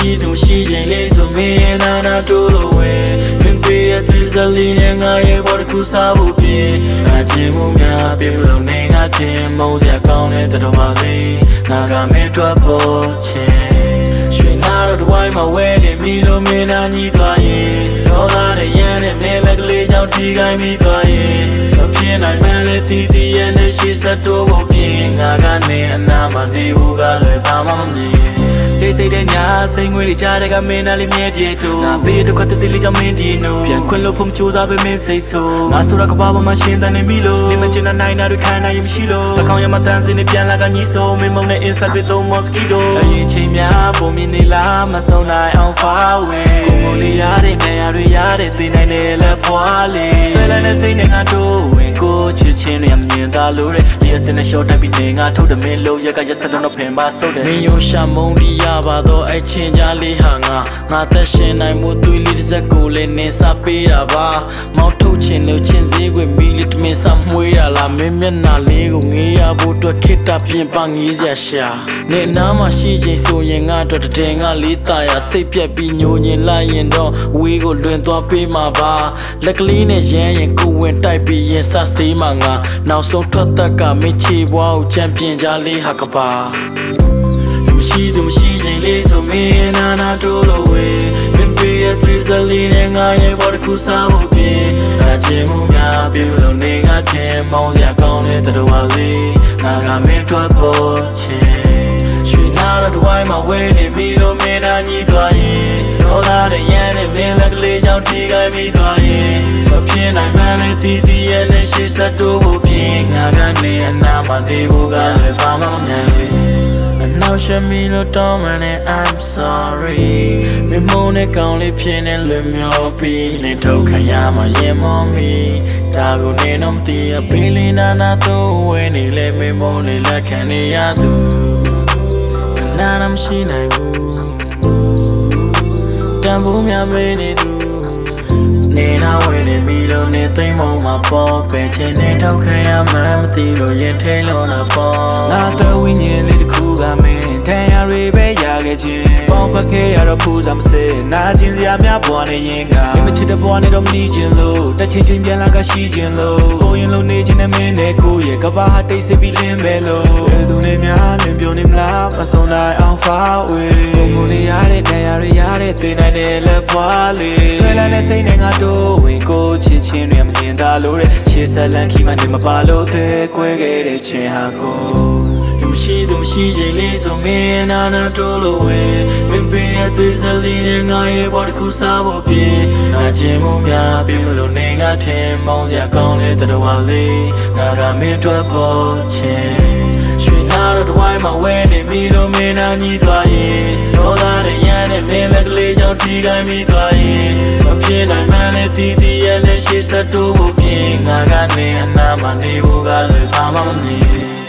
ရှိသူရှိချိန်လေးဆိုမင်းရဲ့နာနာတိုးလို့ဝဲမင်းပေးတဲ့သစ္စာလေးနဲ့ငါရဲ့ဘောတစ်ခုစားဖို့ပြေငါချင်မှုများပြေလို့နေငါတင်မုန်းစရာကောင်းတဲ့တော်ပါလေးငါကမင်းတွေ့ဖို့ချင်ရွှေနာတော့တစ်ဝိုင်းမှာဝဲနေမိလို့မင်းနာညီးသွားရင်တော့လာတဲ့ရန်နဲ့မင်းလက်ကလေးကြောင့်ထိခိုင်းမိသွားရင်မဖြစ်နိုင်မှလည်းတီးတီးရဲ့နဲ့ရှိစတိုးဖို့ပြေငါကနေအနာမနေဘူးကလည်းဘာမှမမြင်တိတ်ဆိတ်တဲ့ညာစိတ်ငွေတွေကြားတဲ့ကမင်းနာလေးမြဲပြေတူငါပေးတော့ခတ်တဲ့လေးကြောင့်မင်းဒီနိုးပြန်ခွင့်လို့ဖို့ကြိုးစားပေးမင်းစိတ်ဆိုးငါဆိုရကဘာမှမရှင်းတဲ့နေမိလို့နေမချင်တဲ့နိုင်နာတွေခံနိုင်မရှိလို့တခေါင်ရမတန်းစင်းနဲ့ပြန်လာကညီဆိုမင်းမုံနဲ့ inside တွေသုံး mosquito အရင်ချိန်များပုံမြင်နေလားမဆုံးနိုင်အောင် far away ကိုမလေးရတဲ့နေရာတွေရတဲ့သိနိုင်တယ်လက်ဖွာလေးဆွဲလန်းတဲ့စိတ်နဲ့ငါတို့ဝင်ကိုချစ်ချင်းတွေမြင်သာလို့တဲ့ဒီအစင်းနဲ့ short တက်ပြီးနေငါထုတ်တယ်မင်းလို့ရကရက်စလုံးတော့ဖင်ပါဆုပ်တယ်မင်းရိုးရှာမုံဒီရပါတော့အဲ့ချင်းကြလေးဟာငါသက်ရှင်နိုင်မှုသွေးလေးတစ်စက်ကိုလည်းနေစားပေးတာပါမောက်ထုတ်ချင်လို့ချင်းစည်းွယ်မီလေးတမင်းစားမွေးတာလားမင်းမျက်နှာလေးကိုငေးရဖို့အတွက်ခိတပြင်ပငေးစရာရှာနေနားမှာရှိချင်းဆိုရင်ငါတို့တည်ငါလေးတာရစိတ်ပြက်ပြီးညိုညင်လိုက်ရင်တော့ဝေးကိုလွင်သွားပေးမှာပါလက်ကလေးနဲ့ရမ်းရင်ကိုဝင်တိုက်ပြီးရင်စစသေးမှာငါနောက်ဆုံးထွက်သက်ကမချေဘွားကိုချန်ပီယံကြလေးဟာကပါမရှိသူမရှိချိန်လေးဆိုမင်းနာနာတိုးလို့ဝဲမင်းပေးတဲ့သစ္စာလေးနဲ့ငါရဲ့ဘောတစ်ခုစားဖို့ပြေအချင်မှုများပြေလို့နေငါတင်မောင်းစရာကောင်းတဲ့တော်ဝါလေးငါကမင်းတွေ့ဖို့ချင်ရွှေနာတော့တစ်ဝိုင်းမှာဝဲနေမိလို့မင်းနာညီးသွားရင်တော့လာတဲ့ရန်နဲ့မင်းလက်ကလေးကြောင့်ထိခိုင်းမိသွားရင်မဖြစ်နိုင်မှလည်းတီးတီးရဲ့နဲ့ရှိစတိုးဖို့ပြေငါကနေအနာမနေဘူးကလည်းဘာမှမမြင်Now show me the dumb and I'm sorry မင်းမုန်းတဲ့ကောင်းလေးဖြစ်နေလွင်မြော်ပြီးနေထုတ်ခံရမှရင်မောမီဒါကိုနေတော့မသိအပေးလေးနာနာတော့ဝဲနေလေမင်းမုန်းနေလက်ခံနေရသူနာနာမရှိနိုင်ဘူးတန်ဖိုးများမေးနေသူနေနာဝဲနေမိလို့နေသိမ်းမုံမှာပေါ်ပဲချင်းနေထုတ်ခံရမှမသိလို့ရင်ထဲလုံးတာပေါ်ငါတော့ဝိညာဉ်လေးတစ်ခုကမင်းတန်ရတွေပဲရခဲ့ခြင်းပေါင်းဖက်ခဲ့ရတော့ဖူးစားမစဲနာကျင်စရာများပွားနေရင်ကမချစ်တဲ့ဘွားနဲ့တော့မနေခြင်းလို့တက်ချင်းချင်းပြန်လာကရှိခြင်းလို့ကိုရင်လို့နေခြင်းနဲ့မင်းနဲ့ကိုရဲ့ကဘာဟာတိတ်စစ်ပြီးလင်းပဲလို့သူနေများလင်းပြုံနေမလားမဆုံးနိုင်အောင် far away ကိုမနေရတဲ့တန်ရတွေရတဲ့သိနိုင်တဲ့လက်ဘွားလေးဆွဲလန်းတဲ့စိတ်နဲ့ငါတို့ဝင်ကိုချစ်ချင်းတွေမမြင်သာလို့တဲ့ချစ်ဆက်လန်းခီမှနေမပါလို့တဲ့ကွဲခဲ့တဲ့ချင်းဟာကိုမရှိသူမရှိချိန်လေးဆိုမင်းနာနာတိုးလို့ဝဲမင်းပေးတဲ့သစ္စာလေးနဲ့ငါရဲ့ဘောတစ်ခုစားဖို့ပြေငါချင်မှုများပြေလို့နေငါထင်မောင်းစရာကောင်းတဲ့တော်ဝါလေးငါကမင်းတွေ့ဖို့ချင်ရွှေနာတော့တစ်ဝိုင်းမှာဝဲနေမိလို့မင်းနာညီးသွားရင်တော့လာတဲ့ရန်နဲ့မင်းလက်ကလေးကြောင့်ထိခိုင်းမိသွားရင်မဖြစ်နိုင်မှလည်းတီးတီးရဲ့နဲ့ရှိစတိုးဖို့ပြေငါကနေအနာမနေဘူးကလည်းဘာမှမမြင်